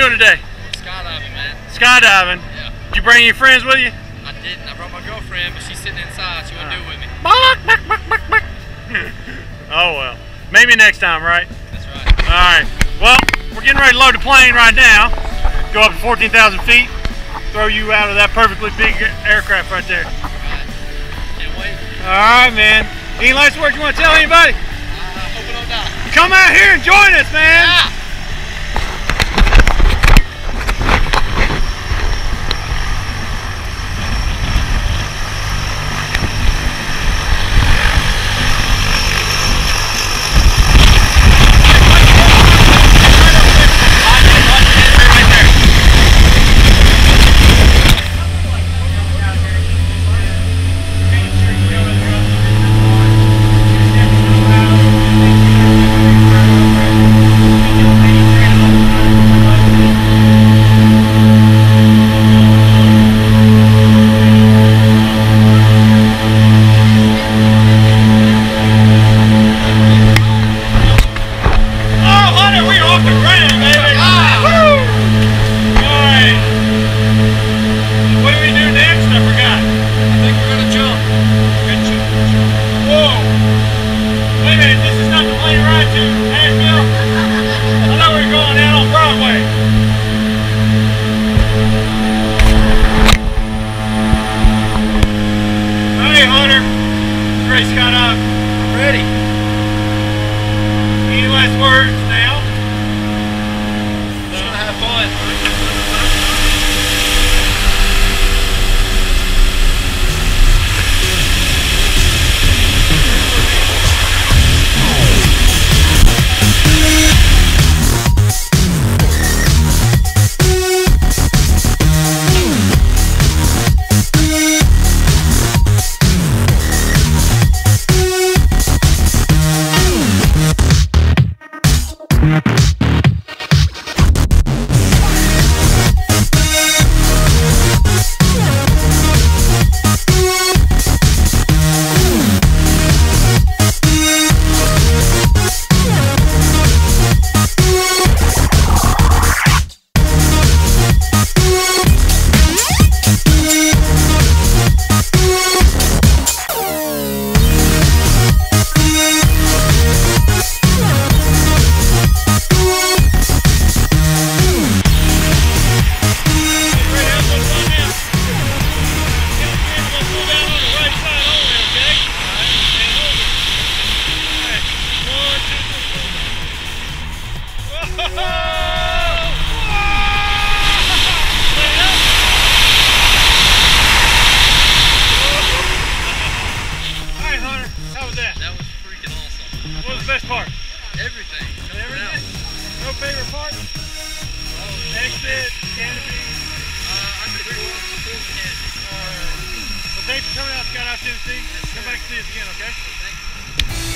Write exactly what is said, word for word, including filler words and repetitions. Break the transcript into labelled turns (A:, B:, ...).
A: doing today?
B: Skydiving, man.
A: Skydiving?
B: Yeah.
A: Did you bring any friends with you?
B: I didn't. I brought my girlfriend, but she's sitting inside. She wouldn't do it with me.
A: Oh well. Maybe next time, right?
B: That's right.
A: Alright. Well, we're getting ready to load the plane right now. Go up to fourteen thousand feet. Throw you out of that perfectly big aircraft right there.
B: Alright. Can't wait.
A: Alright, man. Any last words you want to tell anybody?
B: I uh, hope it don't die.
A: Come out here and join us, man.
B: Yeah. Ready. Any last words now? Just gonna have fun. Best part? Everything.
A: Everything? No favorite part? Oh, exit, canopy.
B: Uh, I could do the canopy.
A: Alright. Well, thanks for coming out to Skydive Tennessee. Yes, come back and see us again, okay?
B: Thank you.